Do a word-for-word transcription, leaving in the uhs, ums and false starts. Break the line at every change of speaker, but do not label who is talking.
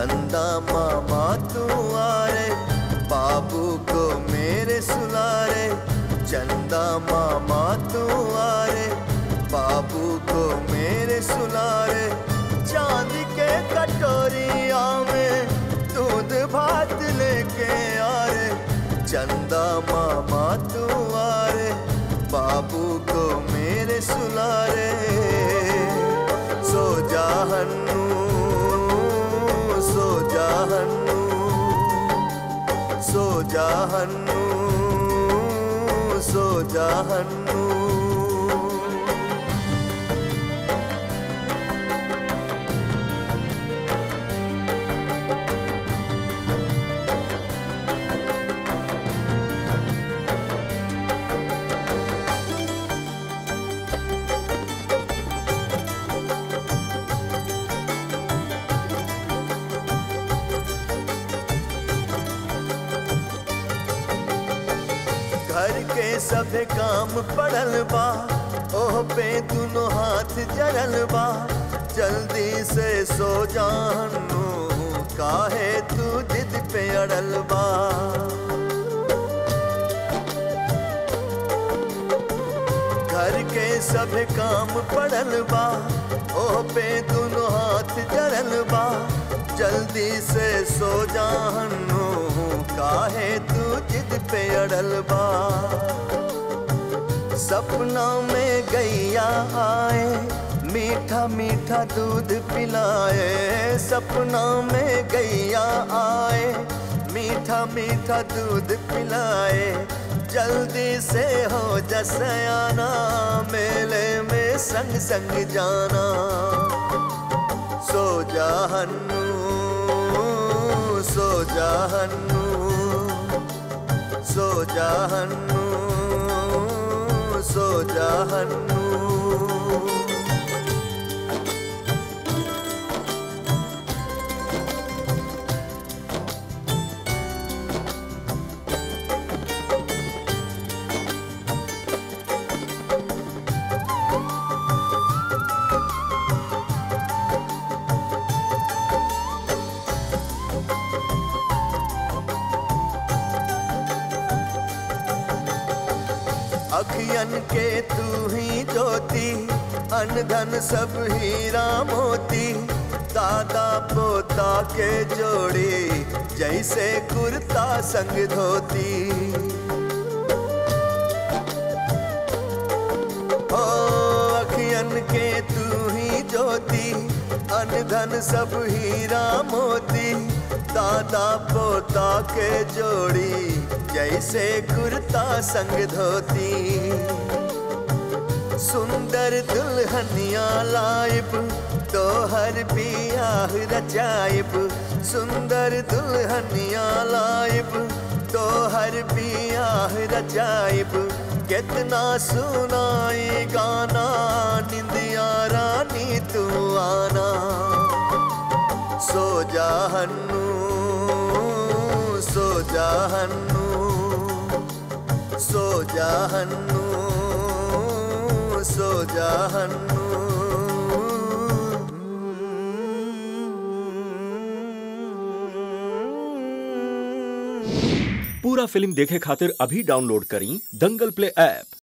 चंदा मामा तू आ रे, बाबू को मेरे सुला रे। चंदा मामा तू आ रे, बाबू को मेरे सुला रे। चांद के कटोरिया में दूध भात लेके आ रे। चंदा मामा तू आ रे, बाबू को मेरे सुला रे। सो जा हन्नू, सो जा हन्नू, सो जा हन्नू, सो जा हन्नू। घर के सभे काम पड़ल बा, ओह पे दोनों हाथ जड़ल बा। जल्दी से सो जा हन्नू, काहे तू जिद पे अड़ल बा। घर के सभे काम पड़ल बा, ओह पे दोनों हाथ जड़ल बा। जल्दी से सो जा हन्नू, काहे तू जिद पे अड़ल बा। सपना में गैया आए, मीठा मीठा दूध पिलाए। सपना में गैया आए, मीठा मीठा दूध पिलाए। जल्दी से हो जा सयाना, मेले में संग संग जाना। सो जा हन्नू, सो जा हन्नू, सो जा हन्नू, सो जा हन्नू। अखियन के तू ही ज्योति, अनधन सब हीरा मोती। दादा पोता के जोड़ी, जैसे कुर्ता संग धोती। ओ अखियन के तू ही ज्योति, अनधन सब हीरा मोती। दादा पोता के जोड़ी, जैसे कुर्ता संग धोती। सुंदर दुल्हनिया लाइब, तोहर बियाह रचाइब। सुंदर दुल्हनिया लाइब, तोहर बियाह रचाइब। कितना सुनाई गाना, निंदिया रानी तू आना। सो जा हन्नू, सो जा हन्नू, सो जा हन्नू, सो जा हन्नू।
पूरा फिल्म देखे खातिर अभी डाउनलोड करी दंगल प्ले ऐप।